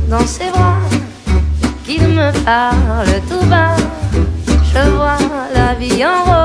dans ses bras, qu'il me parle tout bas. Je vois la vie en rose.